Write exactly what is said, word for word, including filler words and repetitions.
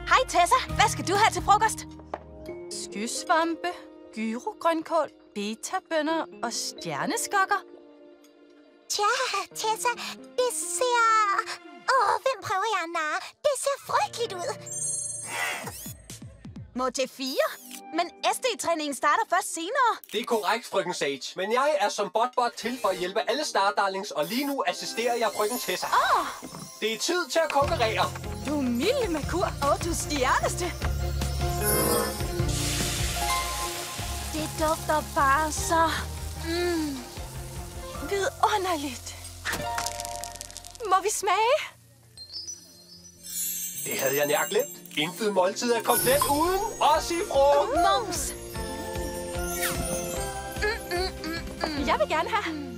Hej Tessa, hvad skal du have til frokost? Skysvampe, gyrogrønkål, betabønner og stjerneskokker. Tja, Tessa, det ser... Åh, hvem prøver jeg at narre? Det ser frygteligt ud. Må til fire? Men S D-træningen starter først senere. Det er korrekt, frøken Sage. Men jeg er som botbot til for at hjælpe alle Stardarlings, og lige nu assisterer jeg frøken Tessa. Åh! Det er tid til at konkurrere. Du er Mille Merkur, og du er stjerneste. Det dufter bare så... Mm. Vidunderligt. Må vi smage? Det havde jeg nær glemt. Intet måltid er komplet uden åssifrå. Mums! Jeg vil gerne have.